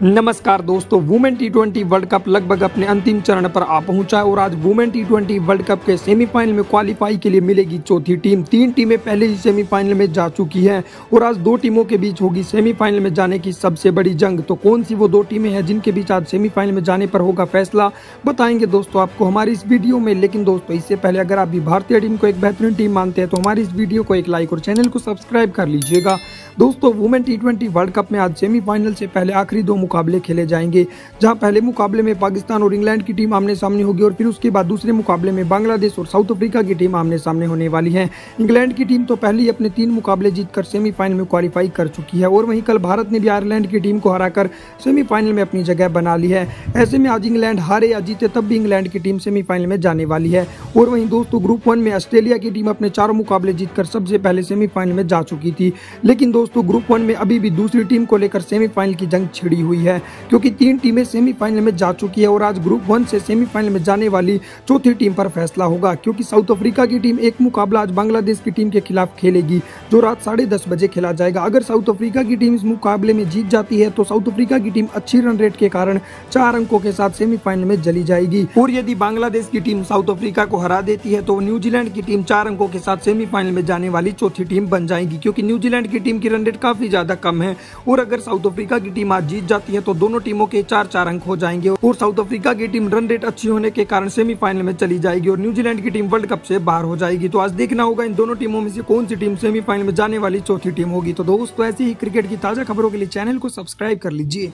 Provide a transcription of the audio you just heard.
नमस्कार दोस्तों, वुमेन टी20 वर्ल्ड कप लगभग अपने अंतिम चरण पर आ पहुंचा है और आज वुमेन टी20 वर्ल्ड कप के सेमीफाइनल में क्वालिफाई के लिए मिलेगी चौथी टीम। 3 टीमें पहले ही सेमीफाइनल में जा चुकी हैं और आज 2 टीमों के बीच होगी सेमीफाइनल में जाने की सबसे बड़ी जंग। तो कौन सी वो 2 टीमें हैं जिनके बीच आज सेमीफाइनल में जाने पर होगा फैसला, बताएंगे दोस्तों आपको हमारी इस वीडियो में। लेकिन दोस्तों इससे पहले अगर आप भी भारतीय टीम को एक बेहतरीन टीम मानते हैं तो हमारी इस वीडियो को एक लाइक और चैनल को सब्सक्राइब कर लीजिएगा। दोस्तों वुमेन टी20 वर्ल्ड कप में आज सेमीफाइनल से पहले आखिरी 2 मुकाबले खेले जाएंगे, जहां पहले मुकाबले में पाकिस्तान और इंग्लैंड की टीम आमने सामने होगी और फिर उसके बाद दूसरे मुकाबले में बांग्लादेश और साउथ अफ्रीका की टीम आमने सामने होने वाली है। इंग्लैंड की टीम तो पहले ही अपने 3 मुकाबले जीतकर सेमीफाइनल में क्वालिफाई कर चुकी है और वहीं कल भारत ने भी आयरलैंड की टीम को हराकर सेमीफाइनल में अपनी जगह बना ली है। ऐसे में आज इंग्लैंड हारे या जीते तब भी इंग्लैंड की टीम सेमीफाइनल में जाने वाली है। और वहीं दोस्तों ग्रुप 1 में ऑस्ट्रेलिया की टीम अपने 4 मुकाबले जीतकर सबसे पहले सेमीफाइनल में जा चुकी थी। लेकिन दोस्तों ग्रुप 1 में अभी भी दूसरी टीम को लेकर सेमीफाइनल की जंग छिड़ी हुई है, क्योंकि 3 टीमें सेमीफाइनल में जा चुकी है और आज ग्रुप 1 से सेमीफाइनल में जाने वाली चौथी टीम पर फैसला होगा। क्योंकि साउथ अफ्रीका की टीम एक मुकाबला आज बांग्लादेश की टीम के खिलाफ खेलेगी, जो रात 10:30 बजे खेला जाएगा। अगर साउथ अफ्रीका की टीम इस मुकाबले में जीत जाती है तो साउथ अफ्रीका की टीम अच्छी रन रेट के कारण 4 अंकों के साथ सेमीफाइनल में चली जाएगी। और यदि बांग्लादेश की टीम साउथ अफ्रीका को हरा देती है तो न्यूजीलैंड की टीम 4 अंकों के साथ सेमीफाइनल में जाने वाली चौथी टीम बन जाएगी, क्योंकि न्यूजीलैंड की टीम की रन रेट काफी ज्यादा कम है। और अगर साउथ अफ्रीका की टीम आज जीत जाती है तो दोनों टीमों के 4-4 अंक हो जाएंगे और साउथ अफ्रीका की टीम रन रेट अच्छी होने के कारण सेमीफाइनल में चली जाएगी और न्यूजीलैंड की टीम वर्ल्ड कप से बाहर हो जाएगी। तो आज देखना होगा इन दोनों टीमों में से कौन सी टीम सेमीफाइनल में जाने वाली चौथी टीम होगी। तो दोस्तों ऐसी ही क्रिकेट की ताजा खबरों के लिए चैनल को सब्सक्राइब कर लीजिए।